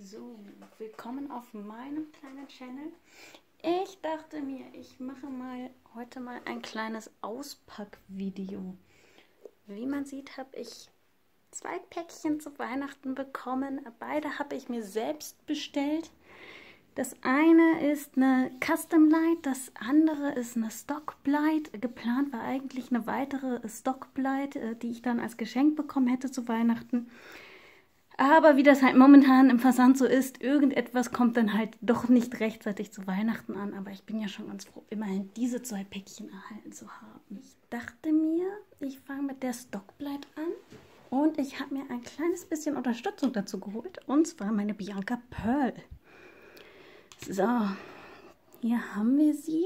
So, willkommen auf meinem kleinen Channel. Ich dachte mir, ich mache heute mal ein kleines Auspackvideo. Wie man sieht, habe ich 2 Päckchen zu Weihnachten bekommen. Beide habe ich mir selbst bestellt. Das eine ist eine Custom Light, das andere ist eine Stock Light. Geplant war eigentlich eine weitere Stock Light, die ich dann als Geschenk bekommen hätte zu Weihnachten. Aber wie das halt momentan im Versand so ist, irgendetwas kommt dann halt doch nicht rechtzeitig zu Weihnachten an. Aber ich bin ja schon ganz froh, immerhin diese 2 Päckchen erhalten zu haben. Ich dachte mir, ich fange mit der Stock Light an. Und ich habe mir ein kleines bisschen Unterstützung dazu geholt. Und zwar meine Bianca Pearl. So, hier haben wir sie.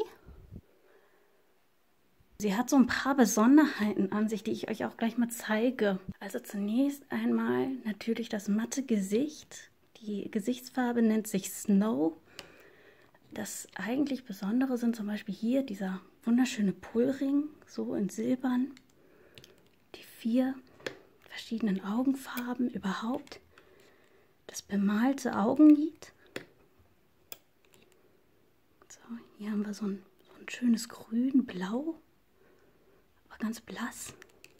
Sie hat so ein paar Besonderheiten an sich, die ich euch auch gleich mal zeige. Also zunächst einmal natürlich das matte Gesicht. Die Gesichtsfarbe nennt sich Snow. Das eigentlich Besondere sind zum Beispiel hier dieser wunderschöne Pullring, so in Silbern. Die 4 verschiedenen Augenfarben überhaupt. Das bemalte Augenlid. So, hier haben wir so ein schönes Grün-Blau. Ganz blass.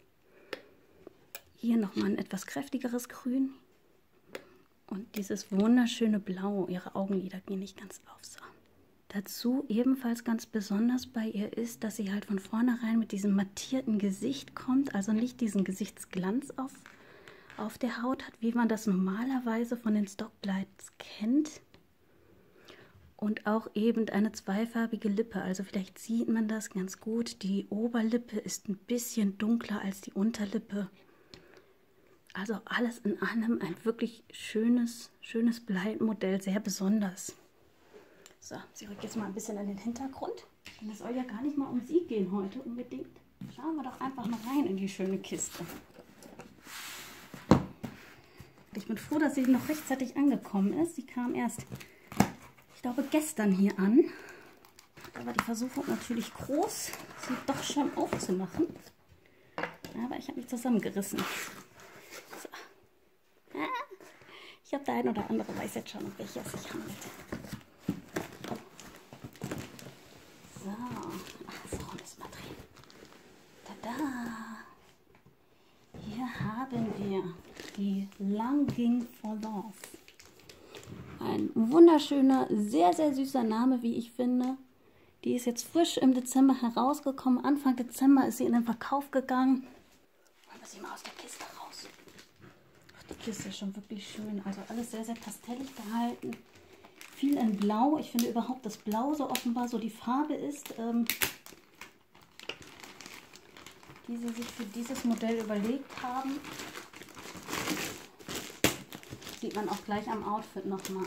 Hier nochmal ein etwas kräftigeres Grün. Und dieses wunderschöne Blau. Ihre Augenlider gehen nicht ganz auf. So. Dazu ebenfalls ganz besonders bei ihr ist, dass sie halt von vornherein mit diesem mattierten Gesicht kommt. Also nicht diesen Gesichtsglanz auf der Haut hat, wie man das normalerweise von den Stock Lights kennt. Und auch eben eine zweifarbige Lippe, also vielleicht sieht man das ganz gut. Die Oberlippe ist ein bisschen dunkler als die Unterlippe. Also alles in allem ein wirklich schönes Bleitmodell, sehr besonders. So, sie rückt jetzt mal ein bisschen in den Hintergrund. Denn es soll ja gar nicht mal um sie gehen heute unbedingt. Schauen wir doch einfach mal rein in die schöne Kiste. Ich bin froh, dass sie noch rechtzeitig angekommen ist. Sie kam erst, ich glaube, gestern hier an. Aber die Versuchung natürlich groß, sie doch schon aufzumachen. Aber ich habe mich zusammengerissen. So. Ich habe der ein oder andere weiß jetzt schon, um welche es sich handelt. So, so müssen wir drehen. Tada! Hier haben wir die Longing for Love. Ein wunderschöner, sehr süßer Name, wie ich finde. Die ist jetzt frisch im Dezember herausgekommen. Anfang Dezember ist sie in den Verkauf gegangen. Holen wir sie mal aus der Kiste raus. Ach, die Kiste ist schon wirklich schön. Also alles sehr pastellig gehalten. Viel in Blau. Ich finde überhaupt, dass Blau so offenbar so die Farbe ist, die sie sich für dieses Modell überlegt haben. Sieht man auch gleich am Outfit nochmal.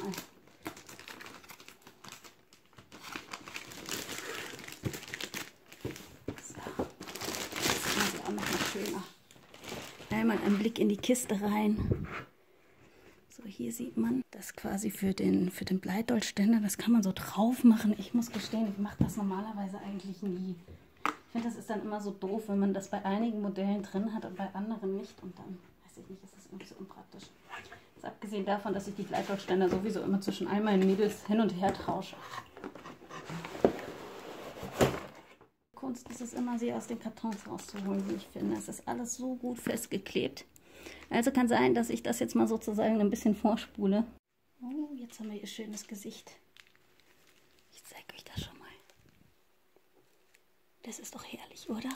So, jetzt machen sie auch nochmal schöner. Einmal einen Blick in die Kiste rein. So, hier sieht man das quasi für den Bleitdollständer. Das kann man so drauf machen. Ich muss gestehen, ich mache das normalerweise eigentlich nie. Ich finde, das ist dann immer so doof, wenn man das bei einigen Modellen drin hat und bei anderen nicht. Und dann, weiß ich nicht, ist das irgendwie so unpraktisch. Abgesehen davon, dass ich die Bleitdollständer sowieso immer zwischen all meinen Mädels hin und her tausche. Kunst ist es immer, sie aus den Kartons rauszuholen, wie ich finde. Es ist alles so gut festgeklebt. Also kann sein, dass ich das jetzt mal sozusagen ein bisschen vorspule. Oh, jetzt haben wir ihr schönes Gesicht. Ich zeige euch das schon mal. Das ist doch herrlich, oder?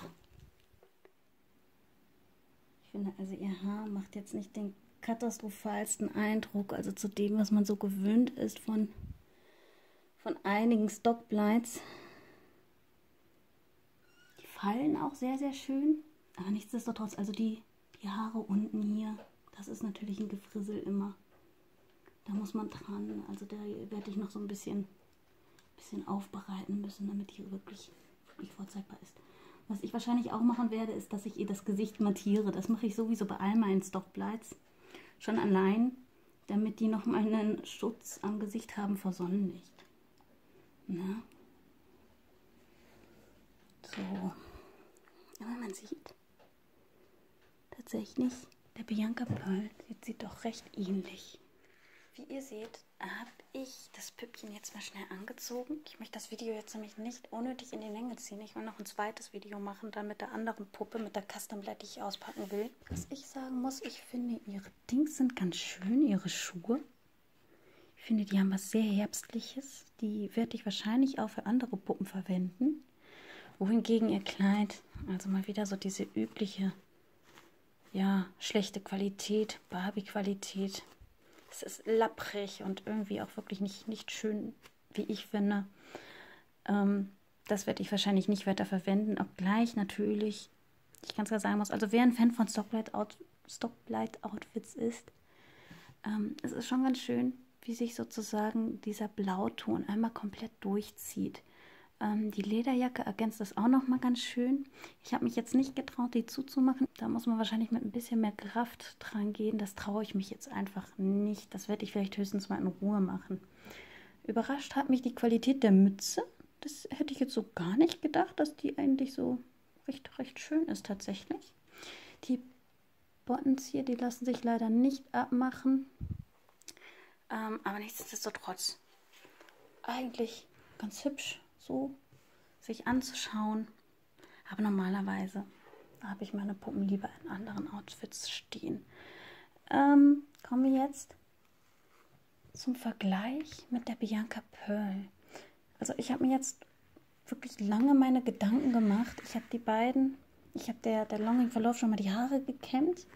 Ich finde also, ihr Haar macht jetzt nicht den katastrophalsten Eindruck, also zu dem, was man so gewöhnt ist von einigen Stock Lights. Die fallen auch sehr schön, aber nichtsdestotrotz, also die Haare unten hier, das ist natürlich ein Gefrissel immer. Da muss man dran, also da werde ich noch so ein bisschen aufbereiten müssen, damit die wirklich vorzeigbar ist. Was ich wahrscheinlich auch machen werde, ist, dass ich ihr das Gesicht mattiere. Das mache ich sowieso bei all meinen Stock Lights. Schon allein, damit die noch mal einen Schutz am Gesicht haben vor Sonnenlicht. Na? So. Aber man sieht tatsächlich, der Bianca Pearl sieht sie doch recht ähnlich. Wie ihr seht, habe ich das Püppchen jetzt mal schnell angezogen. Ich möchte das Video jetzt nämlich nicht unnötig in die Länge ziehen. Ich will noch ein zweites Video machen, dann mit der anderen Puppe, mit der Custom Blade, die ich auspacken will. Was ich sagen muss, ich finde, ihre Dings sind ganz schön, ihre Schuhe. Ich finde, die haben was sehr Herbstliches. Die werde ich wahrscheinlich auch für andere Puppen verwenden. Wohingegen ihr Kleid, also mal wieder so diese übliche, ja, schlechte Qualität, Barbie-Qualität. Es ist lapprig und irgendwie auch wirklich nicht schön, wie ich finde. Das werde ich wahrscheinlich nicht weiter verwenden, obgleich natürlich, ich ganz klar sagen muss, also wer ein Fan von Stockblade-Outfits ist, es ist schon ganz schön, wie sich sozusagen dieser Blauton einmal komplett durchzieht. Die Lederjacke ergänzt das auch noch mal ganz schön. Ich habe mich jetzt nicht getraut, die zuzumachen. Da muss man wahrscheinlich mit ein bisschen mehr Kraft dran gehen. Das traue ich mich jetzt einfach nicht. Das werde ich vielleicht höchstens mal in Ruhe machen. Überrascht hat mich die Qualität der Mütze. Das hätte ich jetzt so gar nicht gedacht, dass die eigentlich so recht schön ist tatsächlich. Die Buttons hier, die lassen sich leider nicht abmachen. Aber nichtsdestotrotz eigentlich ganz hübsch so sich anzuschauen. Aber normalerweise habe ich meine Puppen lieber in anderen Outfits stehen. Kommen wir jetzt zum Vergleich mit der Bianca Pearl. Also ich habe mir jetzt wirklich lange meine Gedanken gemacht. Ich habe die beiden, ich habe der Longing for Love schon mal die Haare gekämmt.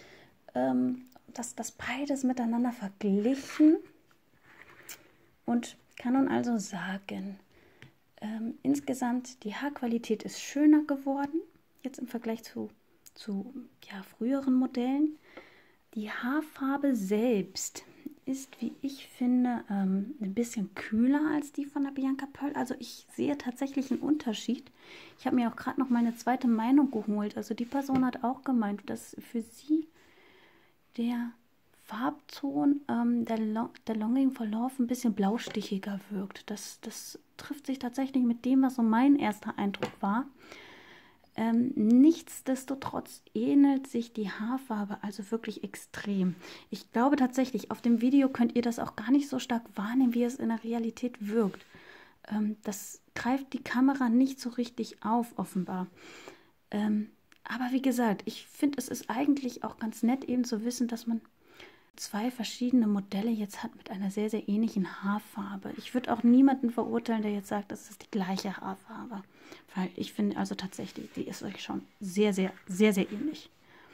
Das beides miteinander verglichen und kann nun also sagen, insgesamt die Haarqualität ist schöner geworden, jetzt im Vergleich zu ja, früheren Modellen. Die Haarfarbe selbst ist, wie ich finde, ein bisschen kühler als die von der Bianca Pearl. Also ich sehe tatsächlich einen Unterschied. Ich habe mir auch gerade noch meine zweite Meinung geholt. Also die Person hat auch gemeint, dass für sie der Farbton der Longing for Love ein bisschen blaustichiger wirkt. Das trifft sich tatsächlich mit dem, was so mein erster Eindruck war. Nichtsdestotrotz ähnelt sich die Haarfarbe also wirklich extrem. Ich glaube tatsächlich, auf dem Video könnt ihr das auch gar nicht so stark wahrnehmen, wie es in der Realität wirkt. Das greift die Kamera nicht so richtig auf, offenbar. Aber wie gesagt, ich finde, es ist eigentlich auch ganz nett eben zu wissen, dass man zwei verschiedene Modelle jetzt hat mit einer sehr, sehr ähnlichen Haarfarbe. Ich würde auch niemanden verurteilen, der jetzt sagt, das ist die gleiche Haarfarbe. Weil ich finde also tatsächlich, die ist euch schon sehr, sehr, sehr, sehr ähnlich.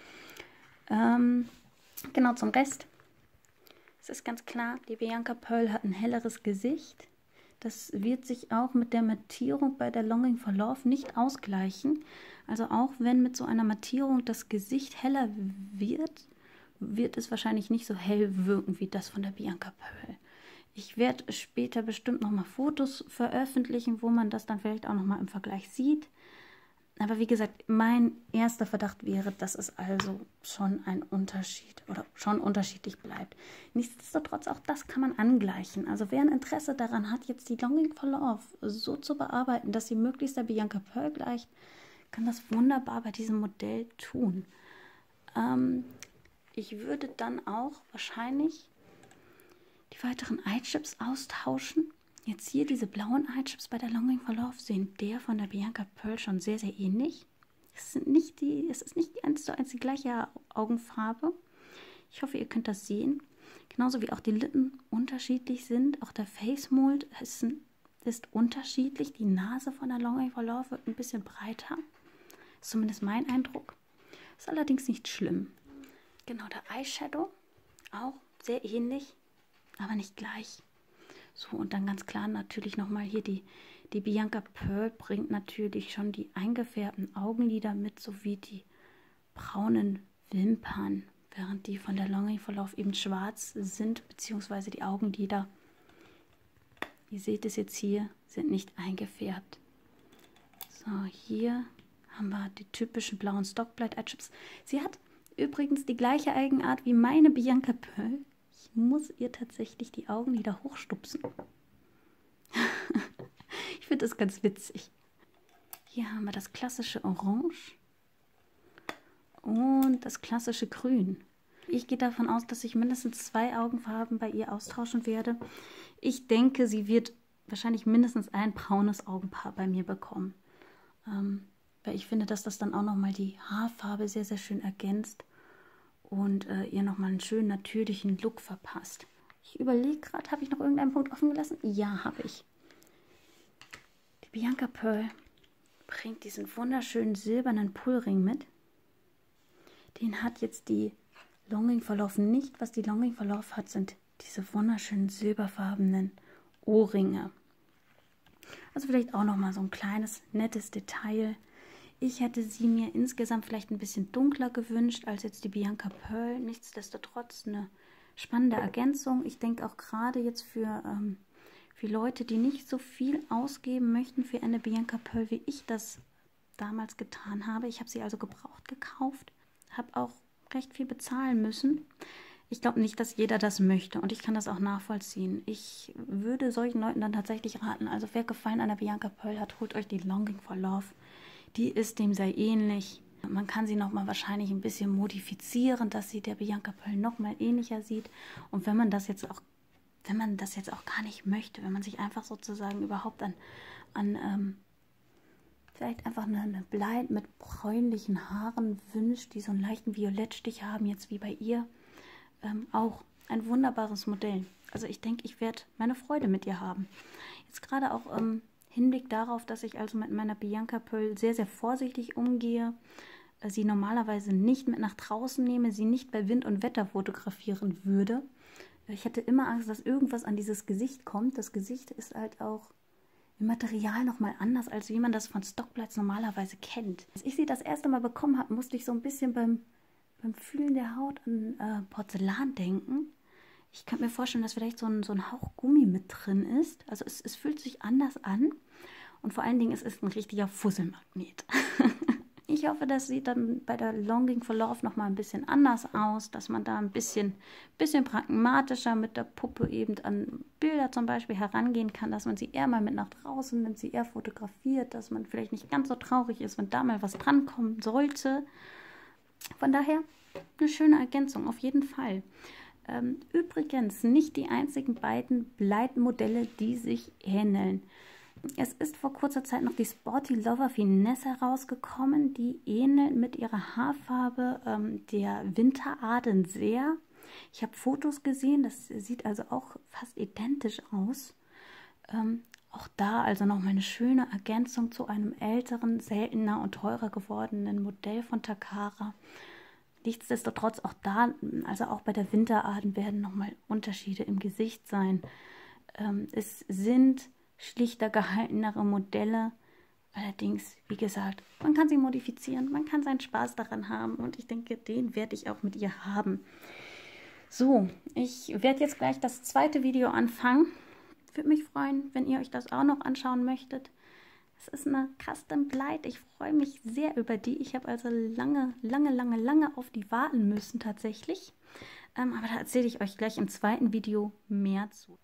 Genau, zum Rest. Es ist ganz klar, die Bianca Pearl hat ein helleres Gesicht. Das wird sich auch mit der Mattierung bei der Longing for Love nicht ausgleichen. Also auch wenn mit so einer Mattierung das Gesicht heller wird es wahrscheinlich nicht so hell wirken wie das von der Bianca Pearl. Ich werde später bestimmt nochmal Fotos veröffentlichen, wo man das dann vielleicht auch nochmal im Vergleich sieht. Aber wie gesagt, mein erster Verdacht wäre, dass es also schon ein Unterschied oder schon unterschiedlich bleibt. Nichtsdestotrotz, auch das kann man angleichen. Also wer ein Interesse daran hat, jetzt die Longing for Love so zu bearbeiten, dass sie möglichst der Bianca Pearl gleicht, kann das wunderbar bei diesem Modell tun. Ich würde dann auch wahrscheinlich die weiteren Eye-Chips austauschen. Jetzt hier diese blauen Eye-Chips bei der Longing for Love sehen der von der Bianca Pearl schon sehr, sehr ähnlich. Es ist nicht die 1:1 die gleiche Augenfarbe. Ich hoffe, ihr könnt das sehen. Genauso wie auch die Lippen unterschiedlich sind. Auch der Face Mold ist unterschiedlich. Die Nase von der Longing for Love wird ein bisschen breiter. Ist zumindest mein Eindruck. Ist allerdings nicht schlimm. Genau, der Eyeshadow auch sehr ähnlich, aber nicht gleich. So, und dann ganz klar natürlich nochmal hier die Bianca Pearl bringt natürlich schon die eingefärbten Augenlider mit, sowie die braunen Wimpern, während die von der Longing for Love eben schwarz sind, beziehungsweise die Augenlider, ihr seht es jetzt hier, sind nicht eingefärbt. So, hier haben wir die typischen blauen Stockblade Eye-Chips. Sie hat übrigens die gleiche Eigenart wie meine Bianca Pearl. Ich muss ihr tatsächlich die Augenlider hochstupsen. Ich finde das ganz witzig. Hier haben wir das klassische Orange und das klassische Grün. Ich gehe davon aus, dass ich mindestens 2 Augenfarben bei ihr austauschen werde. Ich denke, sie wird wahrscheinlich mindestens ein braunes Augenpaar bei mir bekommen. Weil ich finde, dass das dann auch nochmal die Haarfarbe sehr, sehr schön ergänzt und ihr nochmal einen schönen, natürlichen Look verpasst. Ich überlege gerade, habe ich noch irgendeinen Punkt offen gelassen? Ja, habe ich. Die Bianca Pearl bringt diesen wunderschönen silbernen Pullring mit. Den hat jetzt die Longing for Love nicht. Was die Longing for Love hat, sind diese wunderschönen silberfarbenen Ohrringe. Also vielleicht auch nochmal so ein kleines, nettes Detail. Ich hätte sie mir insgesamt vielleicht ein bisschen dunkler gewünscht als jetzt die Bianca Pearl. Nichtsdestotrotz eine spannende Ergänzung. Ich denke auch gerade jetzt für Leute, die nicht so viel ausgeben möchten für eine Bianca Pearl, wie ich das damals getan habe. Ich habe sie also gebraucht gekauft, habe auch recht viel bezahlen müssen. Ich glaube nicht, dass jeder das möchte und ich kann das auch nachvollziehen. Ich würde solchen Leuten dann tatsächlich raten, also wer Gefallen an der Bianca Pearl hat, holt euch die Longing for Love. Die ist dem sehr ähnlich. Man kann sie nochmal wahrscheinlich ein bisschen modifizieren, dass sie der Bianca Pearl nochmal ähnlicher sieht. Und wenn man das jetzt auch gar nicht möchte, wenn man sich einfach sozusagen überhaupt an vielleicht einfach eine Blond mit bräunlichen Haaren wünscht, die so einen leichten Violettstich haben, jetzt wie bei ihr, auch ein wunderbares Modell. Also ich denke, ich werde meine Freude mit ihr haben. Jetzt gerade auch Hinblick darauf, dass ich also mit meiner Bianca Pearl sehr, sehr vorsichtig umgehe, sie normalerweise nicht mit nach draußen nehme, sie nicht bei Wind und Wetter fotografieren würde. Ich hatte immer Angst, dass irgendwas an dieses Gesicht kommt. Das Gesicht ist halt auch im Material nochmal anders, als wie man das von Stockblights normalerweise kennt. Als ich sie das erste Mal bekommen habe, musste ich so ein bisschen beim Fühlen der Haut an Porzellan denken. Ich könnte mir vorstellen, dass vielleicht so ein Hauch Gummi mit drin ist. Also es fühlt sich anders an. Und vor allen Dingen, es ist ein richtiger Fusselmagnet. Ich hoffe, das sieht dann bei der Longing for Love nochmal ein bisschen anders aus, dass man da ein bisschen pragmatischer mit der Puppe eben an Bilder zum Beispiel herangehen kann, dass man sie eher mal mit nach draußen nimmt, sie eher fotografiert, dass man vielleicht nicht ganz so traurig ist, wenn da mal was drankommen sollte. Von daher eine schöne Ergänzung, auf jeden Fall. Übrigens nicht die einzigen beiden Blond-Modelle, die sich ähneln. Es ist vor kurzer Zeit noch die Sporty Lover Finesse herausgekommen. Die ähnelt mit ihrer Haarfarbe der Winteraden sehr. Ich habe Fotos gesehen, das sieht also auch fast identisch aus. Auch da also nochmal eine schöne Ergänzung zu einem älteren, seltener und teurer gewordenen Modell von Takara. Nichtsdestotrotz auch da, also auch bei der Winteraden werden nochmal Unterschiede im Gesicht sein. Es sind schlichter gehaltenere Modelle. Allerdings, wie gesagt, man kann sie modifizieren, man kann seinen Spaß daran haben und ich denke, den werde ich auch mit ihr haben. So, ich werde jetzt gleich das zweite Video anfangen. Würde mich freuen, wenn ihr euch das auch noch anschauen möchtet. Es ist eine Custom Blond. Ich freue mich sehr über die. Ich habe also lange auf die warten müssen tatsächlich. Aber da erzähle ich euch gleich im zweiten Video mehr zu.